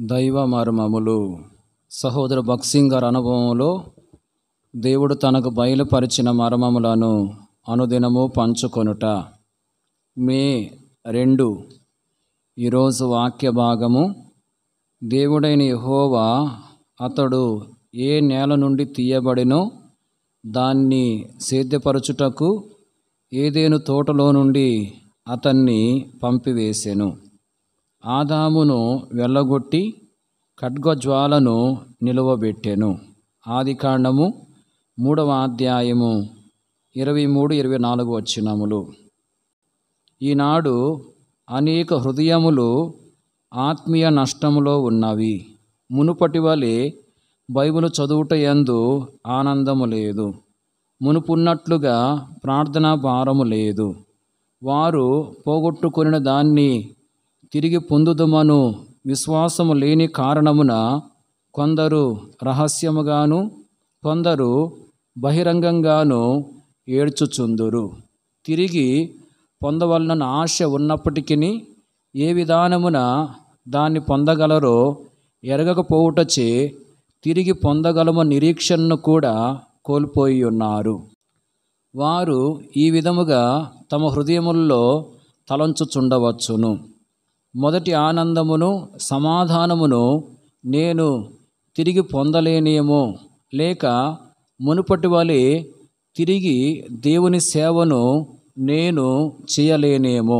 దైవ మర్మములు. సహోదర భక్సింగ్ గారి అనుభవంలో దేవుడు తనకు బయలుపరిచిన మర్మములను అనుదినము పంచుకొనుట. మే 2 ఈరోజు వాక్య భాగము. దేవుడైన యెహోవా అతడు ఏ నేల నుండి తీయబడినో దాన్ని సేద్యపరచుటకు ఏదెను తోటలో నుండి అతన్ని పంపివేసెను. ఆదామును వెళ్ళగొట్టి ఖడ్గజ్వాలను నిలువబెట్టెను. ఆదికాండము 3వ అధ్యాయము 23-24 వచనములు. ఈనాడు అనేక హృదయములు ఆత్మీయ నష్టములో ఉన్నవి. మునుపటి వలె బైబిలు చదువుట యందు ఆనందము లేదు. మునుపున్నట్లుగా ప్రార్థనా భారము లేదు. వారు పోగొట్టుకొనిన దాన్ని తిరిగి పొందుదుమను విశ్వాసము లేని కారణమున కొందరు రహస్యముగాను కొందరు బహిరంగంగాను ఏడ్చుచుందురు. తిరిగి పొందవలన ఆశ ఉన్నప్పటికీ ఏ విధానమున దాన్ని పొందగలరో ఎరగకపోవుటచే తిరిగి పొందగలము నిరీక్షణను కూడా కోల్పోయి ఉన్నారు. వారు ఈ విధముగా తమ హృదయముల్లో తలంచుచుండవచ్చును. మొదటి ఆనందమును సమాధానమును నేను తిరిగి పొందలేనేమో, లేక మునుపటి వలె తిరిగి దేవుని సేవను నేను చేయలేనేమో.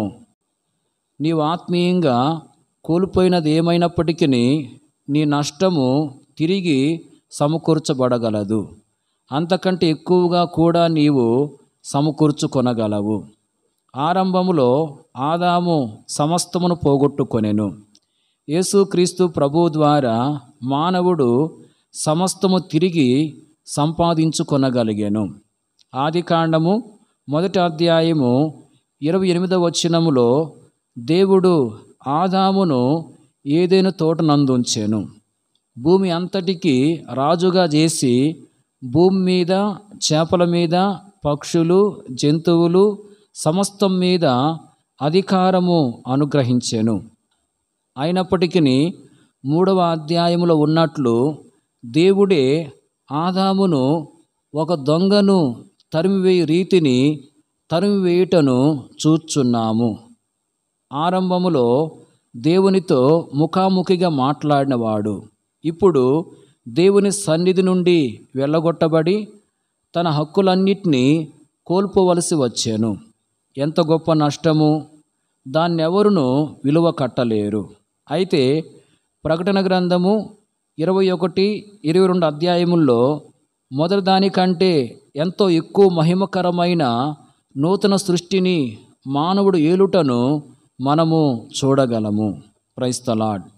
నీవు ఆత్మీయంగా కోల్పోయినది ఏమైనప్పటికీ నీ నష్టము తిరిగి సమకూర్చబడగలదు. అంతకంటే ఎక్కువగా కూడా నీవు సమకూర్చుకొనగలవు. ఆరంభములో ఆదాము సమస్తమును పోగొట్టుకొనెను. యేసుక్రీస్తు ప్రభువు ద్వారా మానవుడు సమస్తము తిరిగి సంపాదించుకొనగలిగెను. ఆదికాండము 1వ అధ్యాయము 28వ వచనములో దేవుడు ఆదామును ఏదెను తోటనందుంచెను. భూమి అంతటికి రాజుగా చేసి భూమి మీద చేపల మీద పక్షులు జంతువులు సమస్తం మీద అధికారము అనుగ్రహించెను. అయినప్పటికీ 3వ అధ్యాయములో ఉన్నట్లు దేవుడే ఆదామును ఒక దొంగను తరిమివేయు రీతిని తరిమివేయుటను చూచున్నాము. ఆరంభములో దేవునితో ముఖాముఖిగా మాట్లాడినవాడు ఇప్పుడు దేవుని సన్నిధి నుండి వెళ్ళగొట్టబడి తన హక్కులన్నిటినీ కోల్పోవలసి వచ్చెను. ఎంత గొప్ప నష్టము! దాన్నెవరును విలువ కట్టలేరు. అయితే ప్రకటన గ్రంథము 21-22 అధ్యాయముల్లో మొదటి దానికంటే ఎంతో ఎక్కువ మహిమకరమైన నూతన సృష్టిని మానవుడు ఏలుటను మనము చూడగలము. Praise the lord.